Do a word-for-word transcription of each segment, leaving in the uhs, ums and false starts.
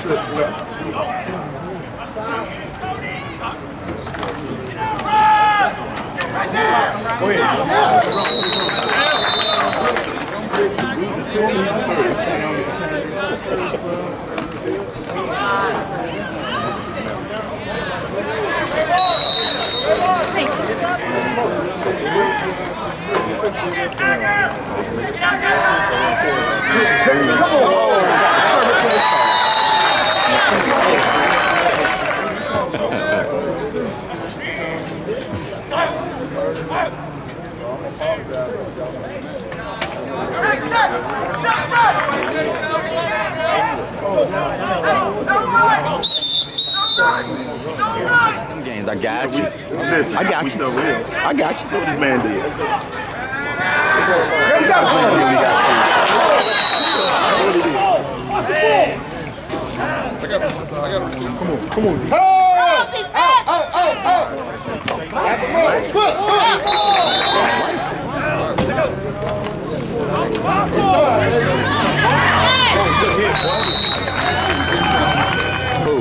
Go ahead. Them games, I got you. Listen, I got we you. so real. I got you. What this man did. Come on, come on. Oh! Out, out, out, out! Good, Who?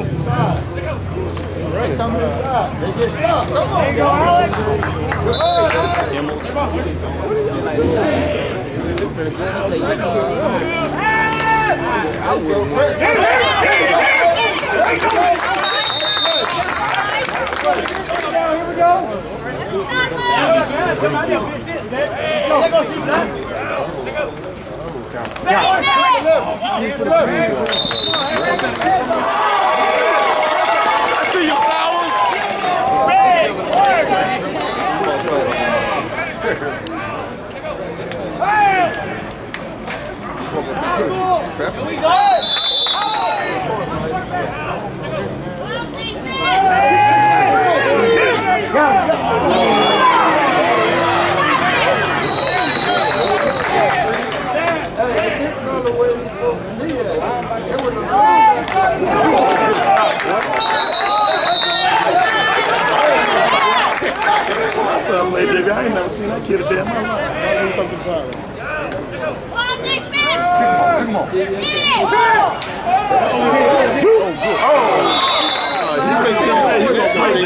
come inside. They get stuck. Come on. There you go, Alex. Here we go. I see your flowers. Here we go. What's up, J B? I ain't never seen that kid a day in my life. Let me come to the side. Come on. Oh, he's been telling me he's going to play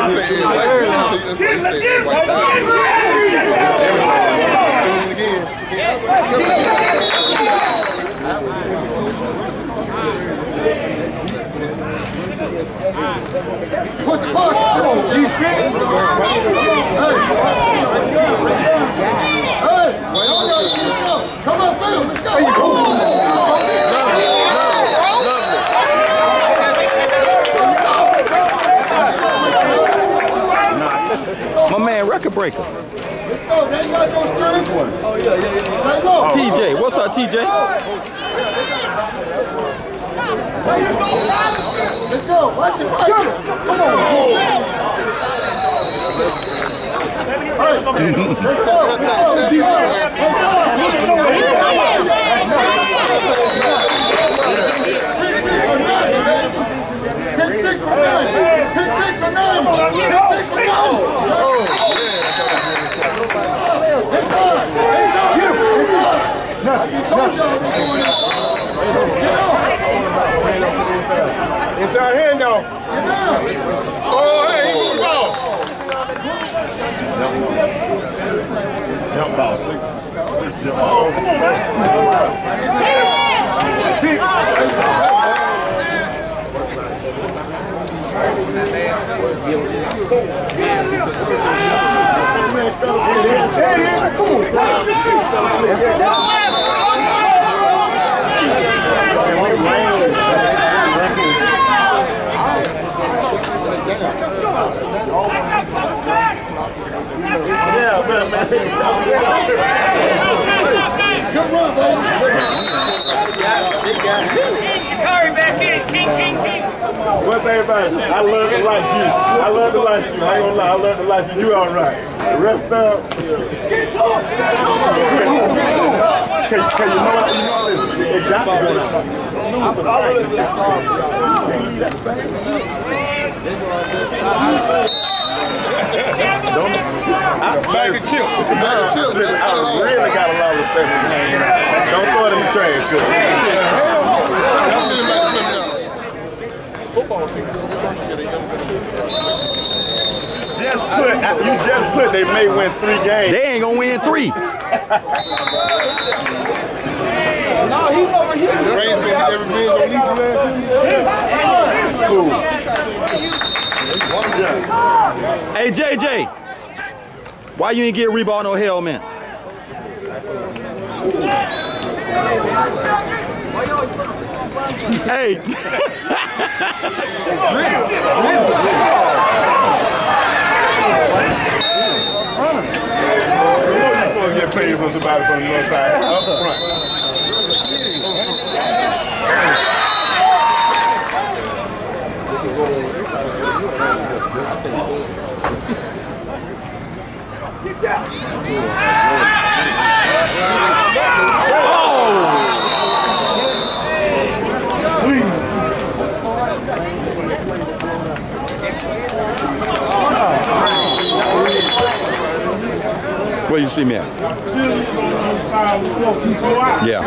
Put the push. Come on, G. Hey. Hey. Come on, Phil. Let's go. My man, record breaker. Let's go. They got your strength. Oh, yeah, yeah, yeah. Let's go. T J, what's up, T J? Let's go. Watch it, watch it. Come on. Hey, let's go. Pick six for nine, baby. Pick six for nine. Pick six for nine. Pick six for nine. It's on. It's on. It's on. I told y'all they're going out. Get on. It's our hand though. Get down. Oh, hey, he moved on. Jump ball, six, six jump ball. Yeah, man, man. Good run, baby. Jakari back in. King, king, king. What's everybody? I love to like you. I love to like you. I ain't gonna lie. I love to like you. You all right. The rest of can, can you know what you know this? It got to go out. I love this song. Bag of chips. Bag of chips. Listen, I really got a lot of respect for you. Don't throw it in the trash, cuz. Just put, you just put they may win three games. They ain't gonna win three. No, he over here. Braves been never been on these last Hey, J J, why you ain't get rebound no helmet? Hey. Get paid for somebody from the north side up front. Where you see me at? Yeah.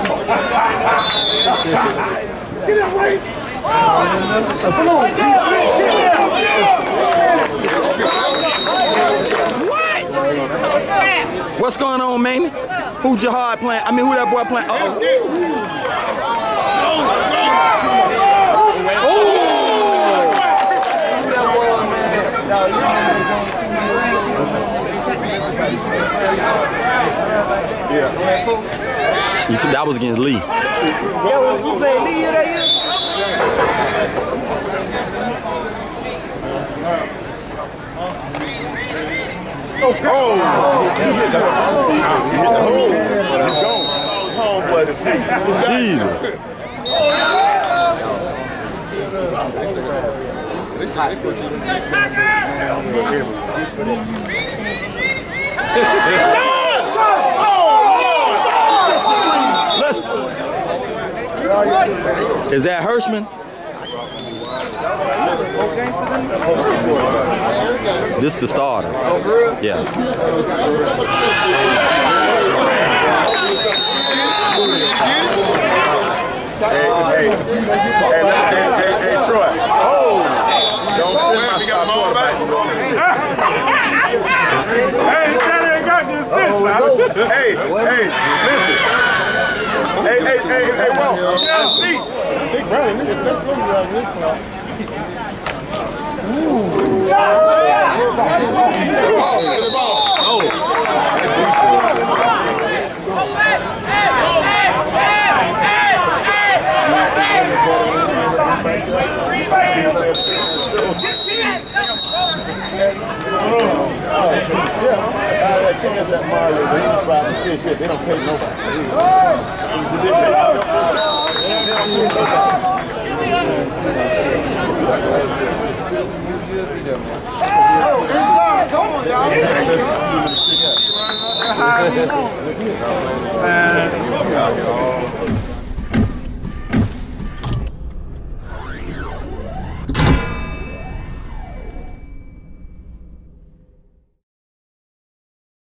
What? What's going on, man? Who Jihad playing? I mean, who that boy playing? Oh. Yeah. You took, that was against Lee. Yeah, we played Lee that year. Oh! He hit the hole. He hit the hole. He's gone. He's home for the seat. Jesus. Let's. Is that Hirschman? This the starter. Yeah. Hey, hey, hey, hey, hey, hey, hey, Troy. Oh, don't send my star quarterback. Hey, that ain't got this sense, man. Hey, hey, listen. Hey, hey, hey, hey, whoa, you got a seat. Big brother, let's go around this one. Ooh. Oh. They don't pay nobody. Oh, inside, come on, y'all.